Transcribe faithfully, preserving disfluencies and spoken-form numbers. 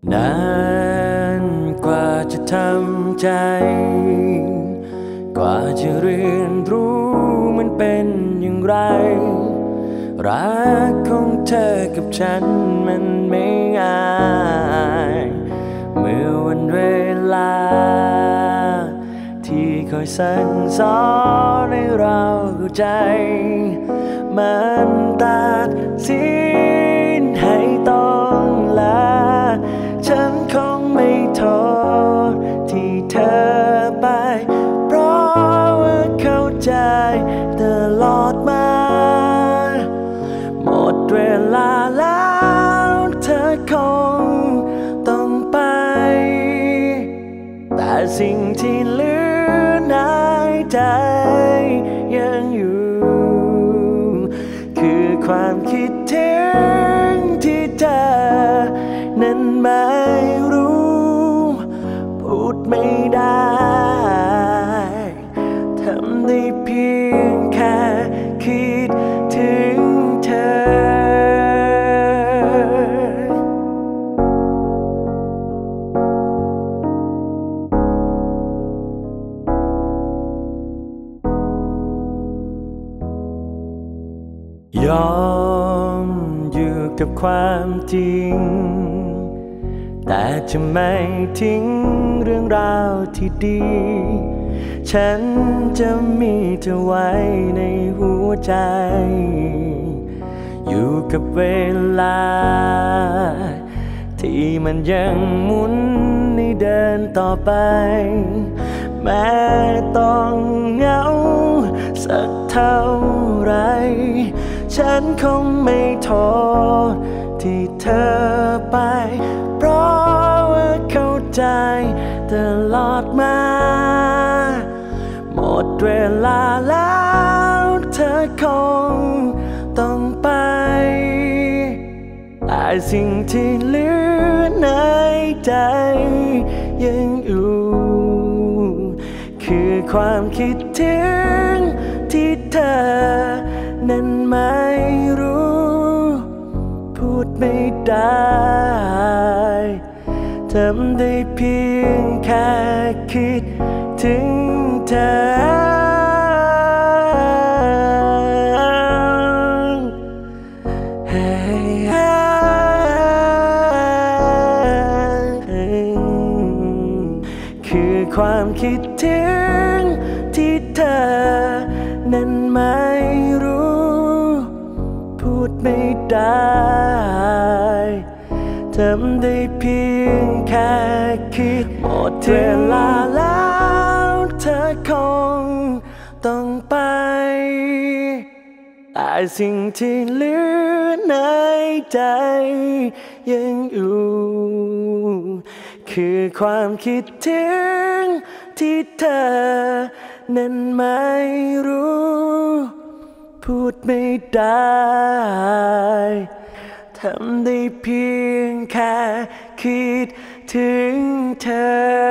นานกว่าจะทำใจกว่าจะเรียนรู้มันเป็นอย่างไรรักของเธอกับฉันมันไม่ง่ายเมื่อวันเวลาที่คอยสั่งสอนให้เราเข้าใจมันตัดสินให้ต้องลาฉันคงไม่โทษที่เธอไปเพราะว่าเข้าใจตลอดมาหมดเวลาแล้วเธอคงต้องไปแต่สิ่งที่เหลือในใจยังอยู่คือความคิดถึงที่เธอนั้นไม่รู้พูดไม่ได้ทำได้เพียงแค่คิดถึงเธอยอมอยู่กับความจริงแต่จะไม่ทิ้งเรื่องราวที่ดีฉันจะมีเธอไว้ในหัวใจอยู่กับเวลาที่มันยังหมุนให้เดินต่อไปแม้ต้องเหงาสักเท่าไรฉันคงไม่โทษที่เธอไปเพราะว่าเข้าใจตลอดมาหมดเวลาแล้วเธอคงต้องไปแต่สิ่งที่เหลือในใจยังอยู่คือความคิดถึงที่เธอนั้นไม่รู้พูดไม่ได้ทำได้เพียงแค่คิดถึงเธอคือความคิดถึงที่เธอนั้นไม่รู้พูดไม่ได้ทำได้เพียงแค่คิดหมดเวลาแล้วเธอคงต้องไปแต่สิ่งที่เหลือในใจยังอยู่คือความคิดถึงที่เธอนั้นไม่รู้พูดไม่ได้ทำได้เพียงแค่คิดถึงเธอ